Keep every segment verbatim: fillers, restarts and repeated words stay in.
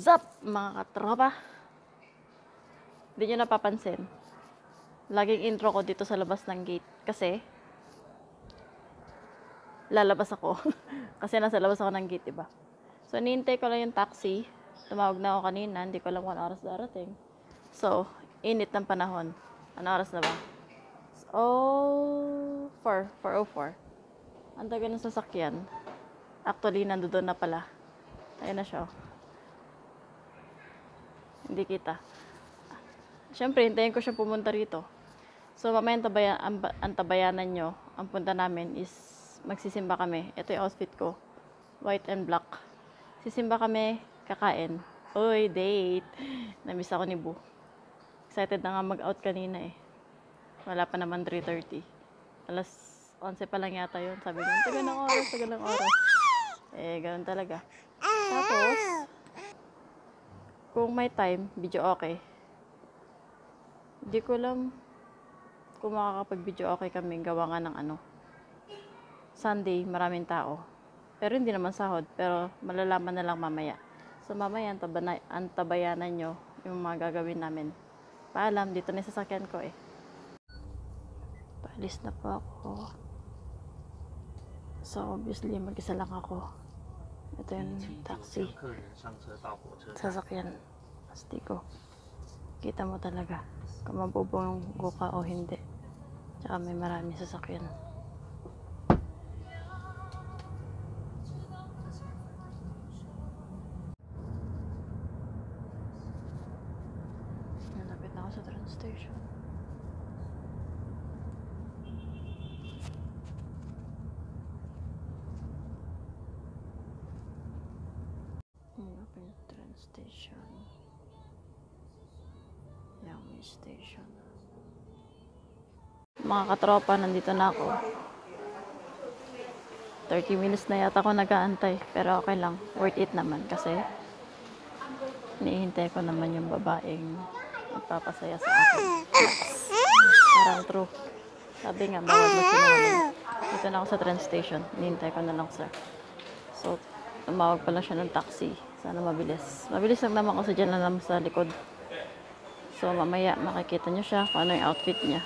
What's up, mga katropa? Hindi nyo napapansin. Laging intro ko dito sa labas ng gate. Kasi, lalabas ako. Kasi nasa labas ako ng gate, diba? So, niintay ko lang yung taxi. Tumawag na ako kanina. Hindi ko alam kung oras darating. So, init ng panahon. Ano oras na ba? Oh, four. four oh four. Ang tagal ng sasakyan. Actually, nandoon na pala. Ayun na siya. Hindi kita. Siyempre, hintayin ko siya pumunta rito. So, mamaya antabaya, ang, ang tabayanan nyo, ang punta namin is magsisimba kami. Ito yung outfit ko. White and black. Sisimba kami, kakain. Uy, date. Namiss ako ni Boo. Excited na nga mag-out kanina eh. Wala pa naman three thirty. Alas eleven pa lang yata yun. Sabi niya, tagal ng oras, tagal ng oras. Eh, ganun talaga. Tapos, kung may time, video okay. Hindi ko alam kung makakapag-video okay kami. Gawa nga ng ano. Sunday, maraming tao. Pero hindi naman sahod. Pero malalaman na lang mamaya. So mamaya, antabana, antabayanan nyo yung mga gagawin namin. Paalam, dito na yung sasakyan ko eh. Paalis na po ako. So obviously, mag-isa lang ako. Ito yung taxi. Sasakyan. Astiko. Kita mo talaga kung mabubunggo ka o hindi. Tsaka may maraming sasakyan. Nalapit na ako sa train station. Nalapit na train station. Yangmi Station. Mga katropa, nandito na ako. thirty minutes na yata ako nag-aantay. Pero okay lang. Worth it naman kasi iniihintay ko naman yung babaeng magpapasaya sa akin. Parang true. Sabi nga, bawal magsinungaling. Dito na ako sa train station. Iniihintay ko na lang, sir. So, tumawag pa lang siya ng taxi. Sana mabilis. Mabilis lang naman kasi dyan lang naman sa likod. So, mamaya makikita nyo siya kung ano yung outfit niya.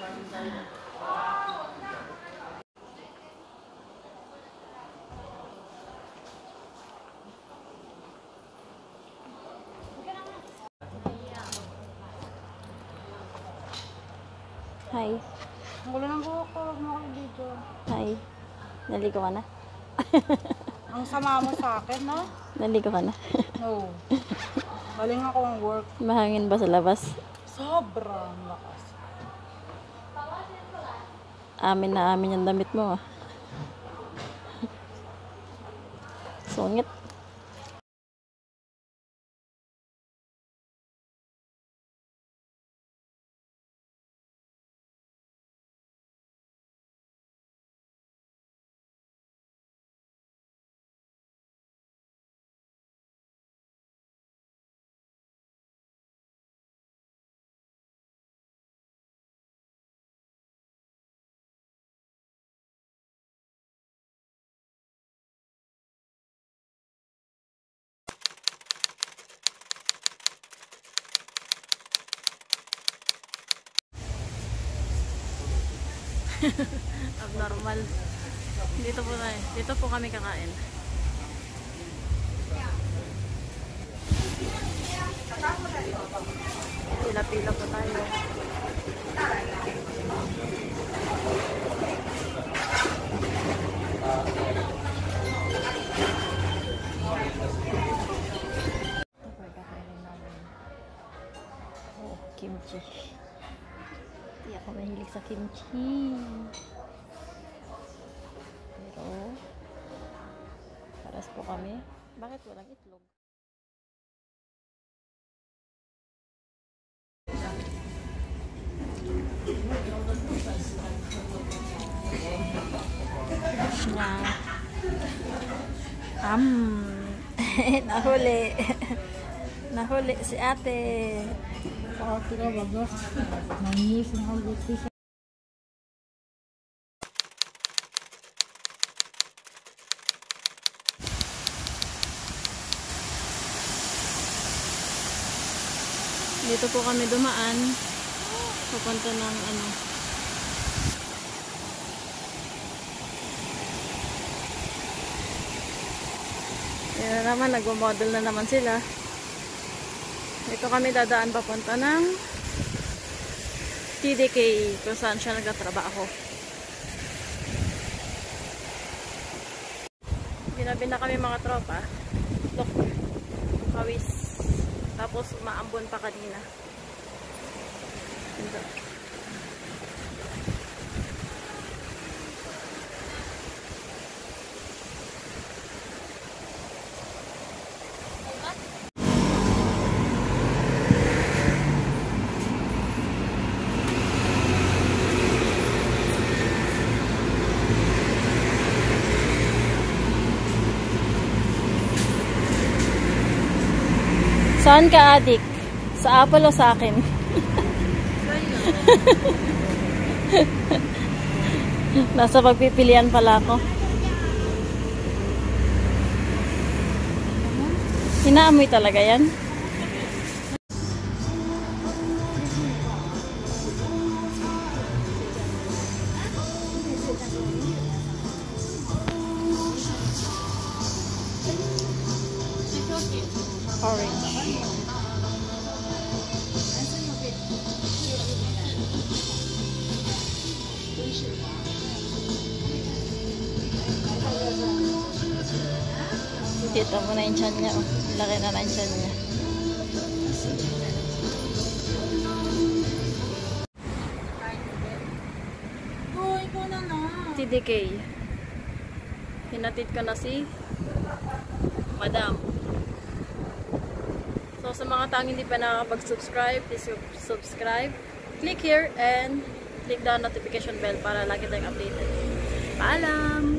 Hi. Ang gulo ng buhok ko, huwag mo ako video. Hi. Naligo ka na? Ang sama mo sa akin, no? Naligo ka na? No. Galing ako ang work. Mahangin ba sa labas? Sobrang lakas. Amin na amin yung damit mo ah. Sungit. Abnormal. Dito po tayo. Dito po kami kakain. Pila-pila po tayo. Ito po yung kakainin namin. Oh, kimchi. Hindi ako mahilig sa kimchi. Pero, paras po kami. Bakit walang itlog? Na. Am. Nahuli. Nahuli si ate. Pati ka bagos. Nangis ng ulit. Dito po kami dumaan. Papunta ng ano. Yan na naman, nagmo-model na naman sila. Dito kami dadaan papunta ng T D K kung saan siya nagtatrabaho. Ginabi na kami mga tropa. Look, kawis. Tapos umaambon pa kanina. Ito. Saan ka, adik? Sa Apple o sa akin? Nasa pagpipilian pala ako. Inaamoy talaga yan? Orange. Kita mo na yung tiyan niya. Oh. Laki na na yung tiyan niya. Oh, ikaw na na. T D K. Hinatid ko na si Madam. So sa mga taong hindi pa nakakapag-subscribe, please subscribe. Click here and click the notification bell para lagi tayong updated. Paalam!